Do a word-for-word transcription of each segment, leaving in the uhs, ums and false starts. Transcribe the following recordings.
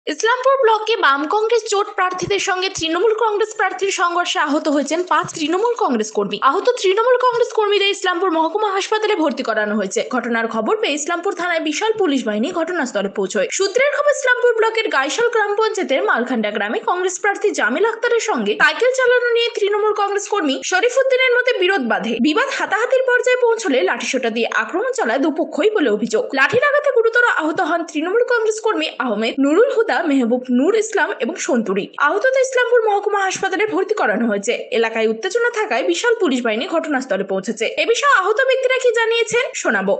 ইসলামপুর ব্লকে বাম কংগ্রেস জোট প্রার্থীদের সঙ্গে তৃণমূল কংগ্রেস প্রার্থীর সংঘর্ষে আহত হয়েছেন পাঁচ তৃণমূল কংগ্রেস কর্মী। আহত তৃণমূল কংগ্রেস কর্মীদের ইসলামপুর মহকুমা হাসপাতালে ভর্তি করানো হয়েছে। ঘটনার খবর পেয়ে ইসলামপুর থানায় বিশাল পুলিশ বাহিনী ঘটনাস্থলে পৌঁছয়। সূত্রের খবর, ইসলামপুর ব্লকের গাইশাল গ্রাম পঞ্চায়েতের মালখান্ডা গ্রামে কংগ্রেস প্রার্থী জামিল আক্তারের সঙ্গে সাইকেল চালানো নিয়ে তৃণমূল কংগ্রেস কর্মী শরীফুদ্দিনের মধ্যে বিরোধ বাধে। বিবাদ হাতাহাতির পর্যায়ে পৌঁছলে লাঠিসোঁটা দিয়ে আক্রমণ চালায় দুপক্ষই বলে অভিযোগ। লাঠির আঘাতে গুরুতর আহত হন তৃণমূল কংগ্রেস কর্মী আহমেদ, নুরুল হুদা, মেহবুব, নূর ইসলাম এবং সন্তুরি। আহতদের ইসলামপুর মহকুমা হাসপাতালে ভর্তি করানো হয়েছে। এলাকায় উত্তেজনা থাকায় বিশাল পুলিশ বাহিনী ঘটনাস্থলে পৌঁছেছে। এ বিষয়ে আহত ব্যক্তিরা কি জানিয়েছেন শোনাবো।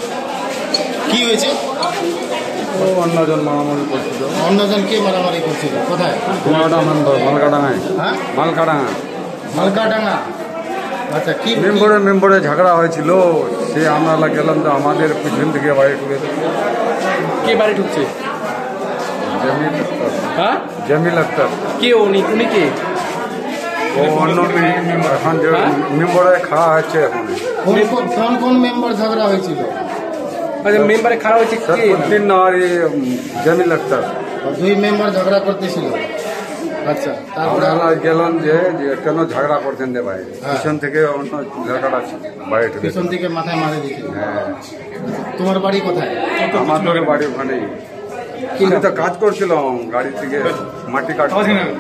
কি হয়েছে? ও অন্যজন মারামারি করছিল। অন্যজন কে মারামারি করছিল? কোথায়? মালকাডাঙ্গায়। হ্যাঁ, মালকাডাঙ্গা মালকাডাঙ্গা। আচ্ছা, কি মেম্বরে মেম্বরে ঝগড়া হয়েছিল, সে আমরা গেলাম তো আমাদের পিছন থেকে বাড়ি ঢুকে। কে বাড়ি ঢুকছে? জামিল আক্তার। হ্যাঁ, জামিল আক্তার। কে উনি? উনি কে? ও অন্য এখন যে মেম্বরে খাওয়া হচ্ছে এখন। কোন কোন- কোন কোন মেম্বার ঝগড়া হয়েছিল? আচ্ছা, মেম্বারে খারাপ হয়েছে কে? সরফুদ্দিন আর এই জামিল আক্তার। দুই মেম্বার ঝগড়া করতেছিল। আচ্ছা, তারপরে আমরা গেলাম যে যে কেন ঝগড়া করছেন দে ভাই, পিছন থেকে অন্য ঝগড়া বাড়ি ঢুকে। পিছন থেকে মাথায় মারে দিয়েছিল। হ্যাঁ, তোমার বাড়ি কোথায়? আমাদের বাড়ি ওখানেই। আমি তো কাজ করছিলাম, গাড়ি থেকে মাটি কাটছিলাম।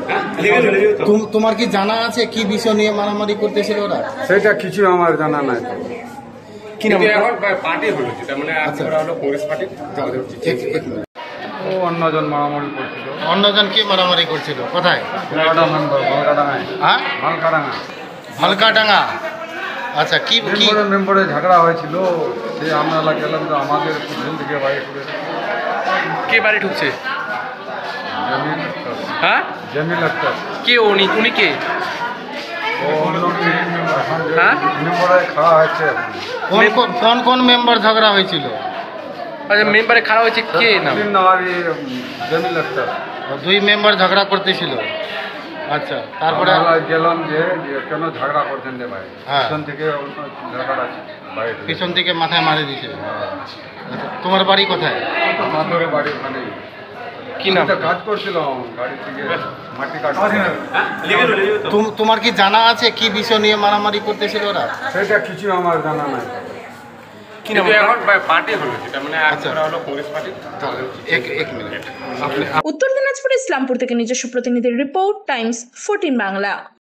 তুম- তোমার কি জানা আছে কি বিষয় নিয়ে মারামারি করতেছিল ওরা? সেটা কিছু আমার জানা নাই। কি নাম? পার্টি হলো, যেটা মানে আচ্ছা। ওরা হলো কংগ্রেস পার্টি। এক- এক মিনিট। ও অন্যজন মারামারি করছিল। অন্যজন কে মারামারি করছিল? কোথায়? মালকাডাঙ্গায়। হ্যাঁ, মালকাডাঙ্গা। ভালকাডাঙ্গা। আচ্ছা, কি কি মেম্বরে মেম্বরে ঝগড়া হয়েছিল, সে আমরা গেলাম তো আমাদের পিছন থেকে বাড়ি ঢুকে। কে বাড়ি ঢুকছে? জামিল আক্তার। হ্যাঁ, জামিল আক্তার। কে উনি? উনি কে? ও অন্য এখন যে হ্যাঁ? মেম্বরে খাওয়া হচ্ছে এখন। কোন কোন- কোন কোন মেম্বার ঝগড়া হয়েছিল? আচ্ছা, মেম্বারে খারাপ হয়েছে কে? নাম? সরফুদ্দিন আর এই জামিল আক্তার। দুই মেম্বার ঝগড়া করতেছিল। আচ্ছা, তারপরে আমরা গেলাম যে যে কেন ঝগড়া করছেন দে ভাই, হ্যাঁ। পিছন থেকে অন্য ঝগড়া বাড়ি ঢুকে। পিছন থেকে মাথায় মারে দিয়েছিল। আচ্ছা, তোমার বাড়ি কোথায়? আমাদের বাড়ি ওখানেই। কি নাম? আমি তো কাজ করছিলাম, গাড়ি থেকে মাটি কাটছিলাম। তুম- তোমার কি জানা আছে কি বিষয় নিয়ে মারামারি করতেছিল ওরা? সেটা কিছু আমার জানা নাই। কি নাম? কিন্তু এখন পার্টি হলো, যেটা মানে আচ্ছা। ওরা হলো কংগ্রেস পার্টি। এক এক মিনিট। উত্তর দিনাজপুর ইসলামপুর থেকে নিজস্ব প্রতিনিধির রিপোর্ট, টাইমস ফোরটিন বাংলা।